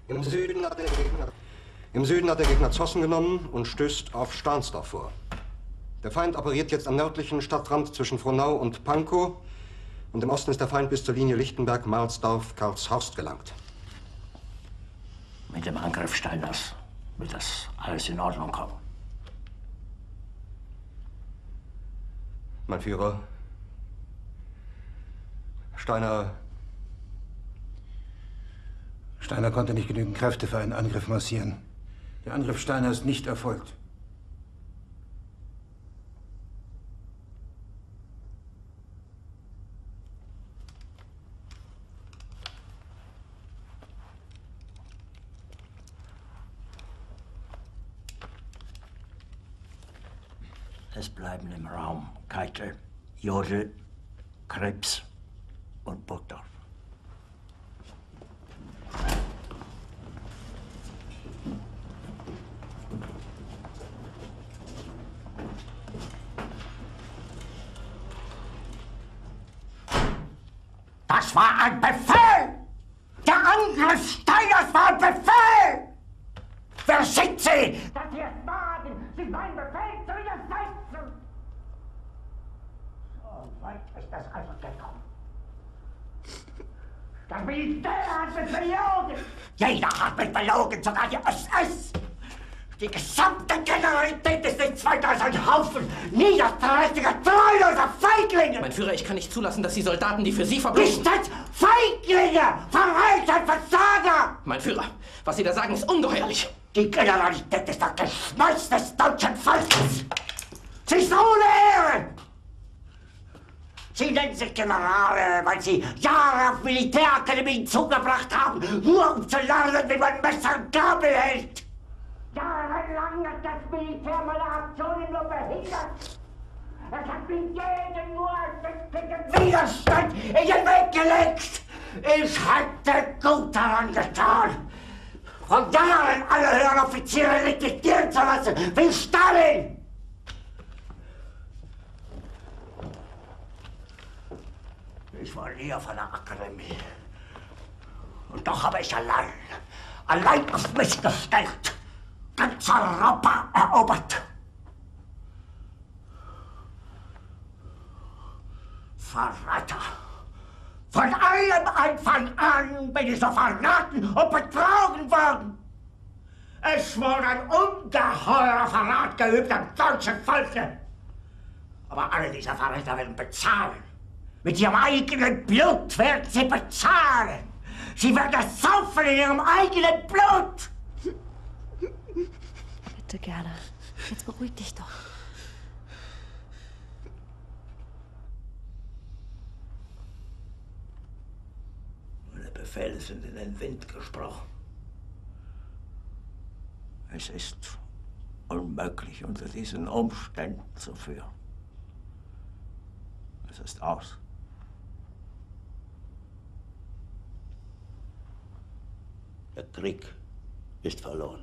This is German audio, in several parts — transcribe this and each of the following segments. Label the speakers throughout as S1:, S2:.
S1: Im Süden hat der Gegner Zossen genommen und stößt auf Stahnsdorf vor. Der Feind operiert jetzt am nördlichen Stadtrand zwischen Frohnau und Pankow. Und im Osten ist der Feind bis zur Linie Lichtenberg-Marsdorf-Karlshorst gelangt.
S2: Mit dem Angriff Steiners wird das alles in Ordnung kommen.
S1: Mein Führer, Steiner
S3: konnte nicht genügend Kräfte für einen Angriff massieren. Der Angriff Steiner ist nicht erfolgt.
S2: Es bleiben im Raum Keitel, Jodl, Krebs und Burgdorf. Das war ein Befehl! Der Angriff Steiners war ein Befehl! Wer sind Sie, dass Sie es wagen, sich meinen Befehl zu widersetzen? So weit ist das also gekommen. Das Militär hat mich belogen! Jeder hat mich belogen, sogar die SS! Die gesamte Generalität ist nichts weiter als ein Haufen niederträchtiger, treuloser Feiglinge!
S4: Mein Führer, ich kann nicht zulassen, dass die Soldaten, die für Sie verbringen...
S2: Nicht als Feiglinge! Verreiter, Versager!
S4: Mein Führer, was Sie da sagen, ist ungeheuerlich!
S2: Die Generalität ist das Geschmeiß des deutschen Volkes! Sie ist ohne Ehre! Sie nennen sich Generale, weil Sie Jahre auf Militärakademien zugebracht haben, nur um zu lernen, wie man Messer und Gabel hält! Jahrelang hat das Militär meine Aktionen nur behindert. Es hat mir jeden nur ersichtlichen Widerstand in den Weg gelegt. Ich hätte gut daran getan, von Jahren alle höheren Offiziere liquidieren zu lassen, wie Stalin. Ich war nie auf einer Akademie. Und doch habe ich allein auf mich gestellt, ganz Europa erobert. Verräter! Von allem Anfang an bin ich so verraten und betrogen worden. Es wurde ein ungeheurer Verrat geübt am deutschen Volke. Aber alle diese Verräter werden bezahlen. Mit ihrem eigenen Blut werden sie bezahlen. Sie werden es saufen in ihrem eigenen Blut.
S5: Bitte, Gerda. Jetzt beruhig dich doch.
S2: Meine Befehle sind in den Wind gesprochen. Es ist unmöglich, unter diesen Umständen zu führen. Es ist aus. Der Krieg ist verloren.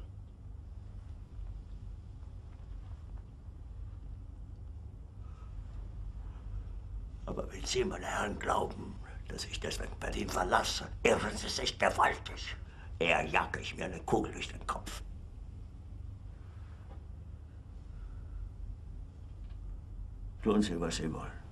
S2: Aber wenn Sie, meine Herren, glauben, dass ich deswegen Berlin verlasse, irren Sie sich gewaltig. Eher jage ich mir eine Kugel durch den Kopf. Tun Sie, was Sie wollen.